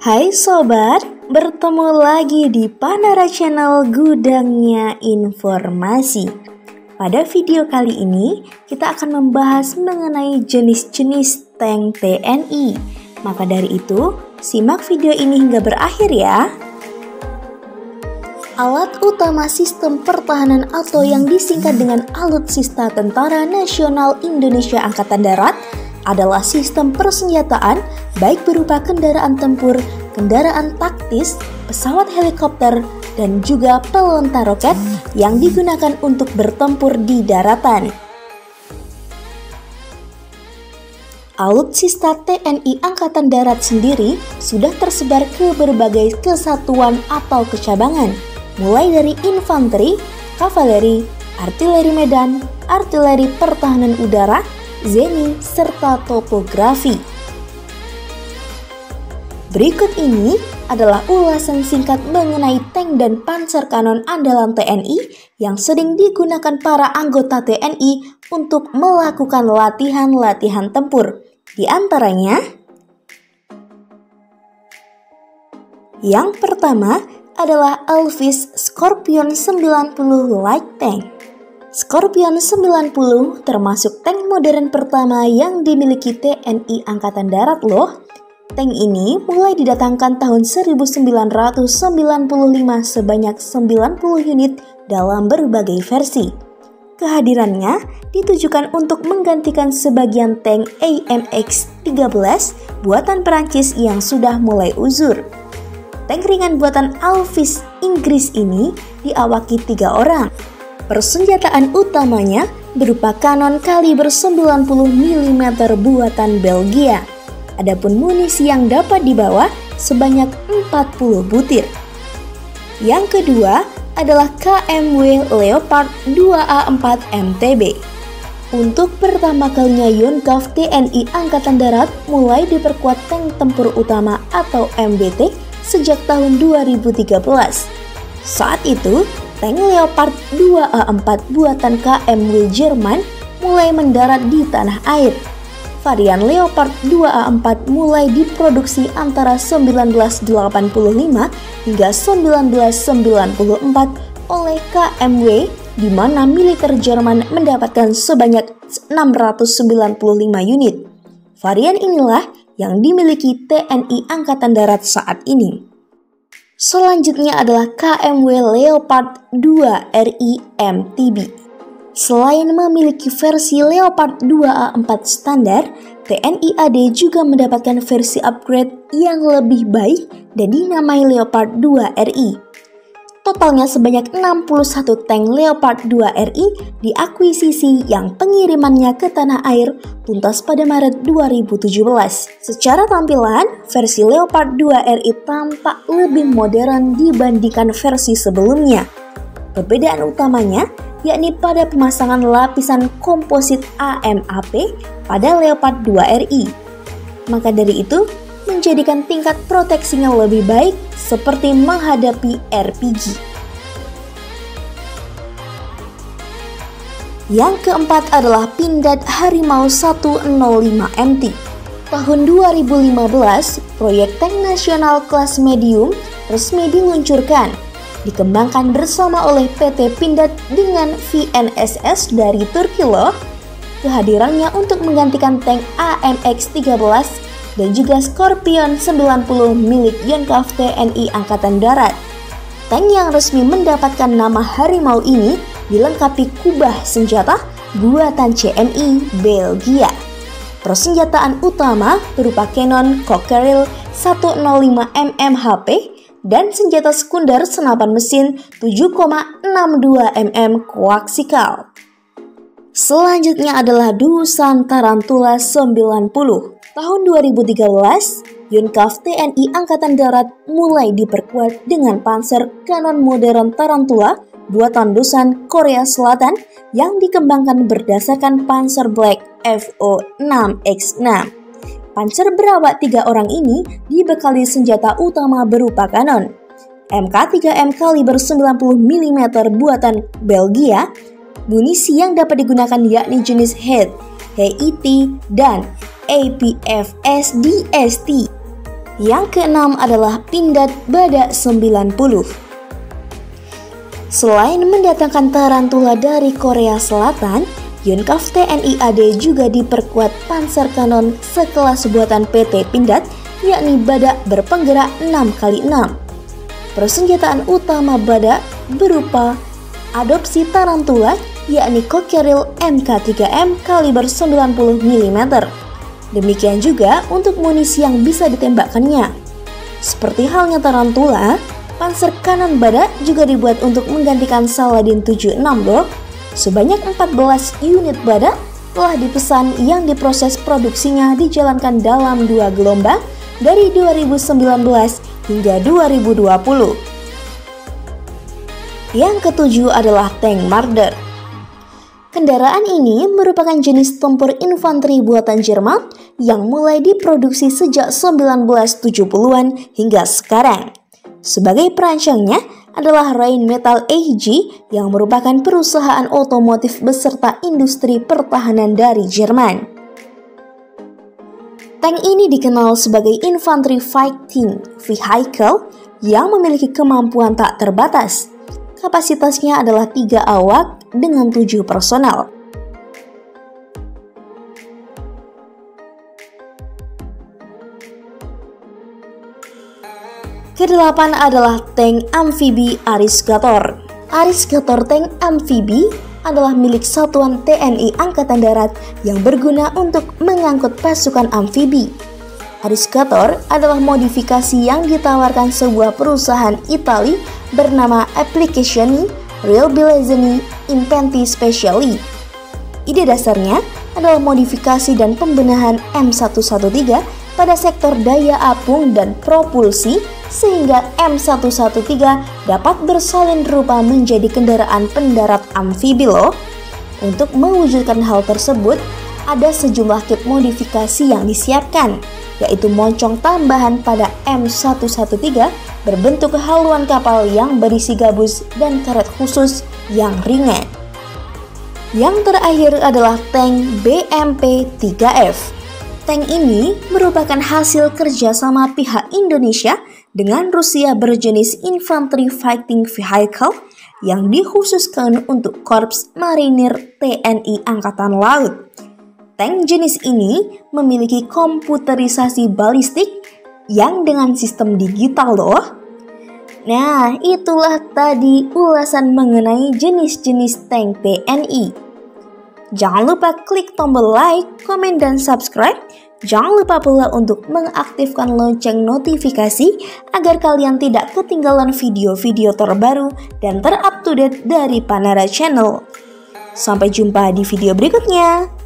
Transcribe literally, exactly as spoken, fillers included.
Hai sobat, bertemu lagi di Panara Channel Gudangnya Informasi. Pada video kali ini, kita akan membahas mengenai jenis-jenis tank T N I. Maka dari itu, simak video ini hingga berakhir ya. Alat utama sistem pertahanan atau yang disingkat dengan Alutsista Tentara Nasional Indonesia Angkatan Darat adalah sistem persenjataan baik berupa kendaraan tempur, kendaraan taktis, pesawat helikopter, dan juga pelontar roket yang digunakan untuk bertempur di daratan. Alutsista T N I Angkatan Darat sendiri sudah tersebar ke berbagai kesatuan atau kecabangan, mulai dari infanteri, kavaleri, artileri medan, artileri pertahanan udara, zeni, serta topografi. Berikut ini adalah ulasan singkat mengenai tank dan panser kanon andalan T N I yang sering digunakan para anggota T N I untuk melakukan latihan-latihan tempur. Di antaranya, yang pertama adalah Elvis Scorpion sembilan puluh Light Tank. Scorpion sembilan puluh termasuk tank modern pertama yang dimiliki T N I Angkatan Darat loh. Tank ini mulai didatangkan tahun seribu sembilan ratus sembilan puluh lima sebanyak sembilan puluh unit dalam berbagai versi. Kehadirannya ditujukan untuk menggantikan sebagian tank A M X tiga belas buatan Perancis yang sudah mulai uzur. Tank ringan buatan Elvis Inggris ini diawaki tiga orang. Persenjataan utamanya berupa kanon kaliber sembilan puluh milimeter buatan Belgia. Adapun munisi yang dapat dibawa sebanyak empat puluh butir. Yang kedua adalah K M W Leopard dua A empat M T B. Untuk pertama kalinya Yunkov T N I Angkatan Darat mulai diperkuat tank tempur utama atau M B T sejak tahun dua ribu tiga belas. Saat itu, tank Leopard dua A empat buatan K M W Jerman mulai mendarat di tanah air. Varian Leopard dua A empat mulai diproduksi antara seribu sembilan ratus delapan puluh lima hingga seribu sembilan ratus sembilan puluh empat oleh K M W, di mana militer Jerman mendapatkan sebanyak enam ratus sembilan puluh lima unit. Varian inilah yang dimiliki T N I Angkatan Darat saat ini. Selanjutnya adalah K M W Leopard dua R I M T B. Selain memiliki versi Leopard dua A empat standar, T N I A D juga mendapatkan versi upgrade yang lebih baik dan dinamai Leopard dua R I. Totalnya sebanyak enam puluh satu tank Leopard dua R I diakuisisi yang pengirimannya ke tanah air tuntas pada Maret dua ribu tujuh belas. Secara tampilan, versi Leopard dua R I tampak lebih modern dibandingkan versi sebelumnya. Perbedaan utamanya yakni pada pemasangan lapisan komposit A M A P pada Leopard dua R I. Maka dari itu, menjadikan tingkat proteksinya lebih baik seperti menghadapi R P G. Yang keempat adalah Pindad Harimau seratus lima M T. Tahun dua ribu lima belas, proyek tank nasional kelas medium resmi diluncurkan. Dikembangkan bersama oleh P T Pindad dengan V N S S dari Turki loh. Kehadirannya untuk menggantikan tank A M X tiga belas dan juga Scorpion sembilan puluh milik Yunkov T N I Angkatan Darat. Tank yang resmi mendapatkan nama Harimau ini dilengkapi kubah senjata buatan C M I Belgia. Persenjataan utama berupa Cannon Cockerill seratus lima milimeter H P dan senjata sekunder senapan mesin tujuh koma enam dua milimeter koaksikal. Selanjutnya adalah Dusan Tarantula sembilan puluh. Tahun dua ribu tiga belas, Yunkov T N I Angkatan Darat mulai diperkuat dengan panser kanon modern Tarantula buatan Dusan Korea Selatan yang dikembangkan berdasarkan Panzer Black F O enam X enam. Panzer berawak tiga orang ini dibekali senjata utama berupa kanon M K tiga M kaliber sembilan puluh milimeter buatan Belgia. Munisi yang dapat digunakan yakni jenis H E T, H E T, dan A P F S D S T. Yang keenam adalah Pindad Badak sembilan puluh. Selain mendatangkan tarantula dari Korea Selatan, Yunkov T N I A D juga diperkuat panser kanon sekelas buatan P T Pindad, yakni Badak berpenggerak enam kali enam. Persenjataan utama Badak berupa adopsi tarantula, yakni Cockerill M K tiga M kaliber sembilan puluh milimeter. Demikian juga untuk munisi yang bisa ditembakkannya. Seperti halnya tarantula, panser kanon Badak juga dibuat untuk menggantikan Saladin tujuh puluh enam loh. Sebanyak empat belas unit Badak telah dipesan yang diproses produksinya dijalankan dalam dua gelombang dari dua ribu sembilan belas hingga dua ribu dua puluh. Yang ketujuh adalah tank Marder. Kendaraan ini merupakan jenis tempur infanteri buatan Jerman yang mulai diproduksi sejak seribu sembilan ratus tujuh puluhan hingga sekarang. Sebagai perancangnya adalah Rheinmetall A G yang merupakan perusahaan otomotif beserta industri pertahanan dari Jerman. Tank ini dikenal sebagai Infantry Fighting Vehicle yang memiliki kemampuan tak terbatas. Kapasitasnya adalah tiga awak dengan tujuh personel. Kedelapan adalah tank amfibi Arisgator. Arisgator tank amfibi adalah milik satuan T N I Angkatan Darat yang berguna untuk mengangkut pasukan amfibi. Arisgator adalah modifikasi yang ditawarkan sebuah perusahaan Italia bernama Applicazioni Realizzani Inventi Speciali. Ide dasarnya adalah modifikasi dan pembenahan M seratus tiga belas pada sektor daya apung dan propulsi sehingga M seratus tiga belas dapat bersalin rupa menjadi kendaraan pendarat amfibi loh. Untuk mewujudkan hal tersebut, ada sejumlah kit modifikasi yang disiapkan, yaitu moncong tambahan pada M seratus tiga belas berbentuk haluan kapal yang berisi gabus dan karet khusus yang ringan. Yang terakhir adalah tank B M P tiga F. Tank ini merupakan hasil kerjasama pihak Indonesia dengan Rusia berjenis Infantry Fighting Vehicle yang dikhususkan untuk Korps Marinir T N I Angkatan Laut. Tank jenis ini memiliki komputerisasi balistik yang dengan sistem digital loh. Nah, itulah tadi ulasan mengenai jenis-jenis tank T N I. Jangan lupa klik tombol like, komen, dan subscribe. Jangan lupa pula untuk mengaktifkan lonceng notifikasi agar kalian tidak ketinggalan video-video terbaru dan terupdate dari Panara Channel. Sampai jumpa di video berikutnya.